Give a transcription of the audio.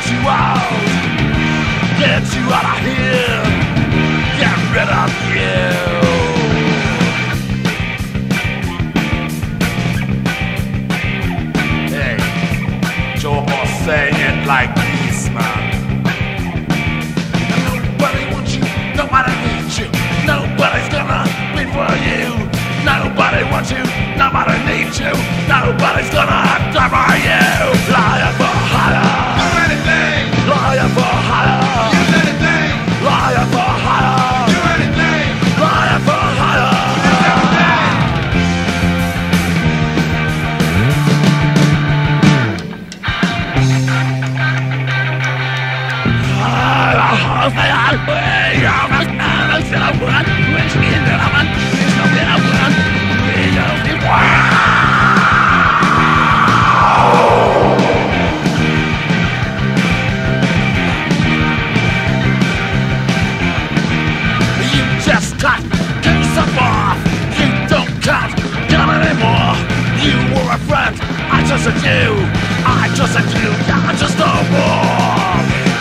you out. Get you out of here. Get rid of you. Hey, Joe Boss saying it like this, man. Nobody wants you, nobody needs you. Nobody's gonna wait for you. Nobody wants you, nobody needs you. Nobody's gonna die for you. Liar for hire. Do anything. Liar for hire. Use anything. Liar for hire. Do anything. Liar for hire. Just cut yourself off. You don't count anymore. You were a friend. I trusted you. I trusted you. You're just a wall.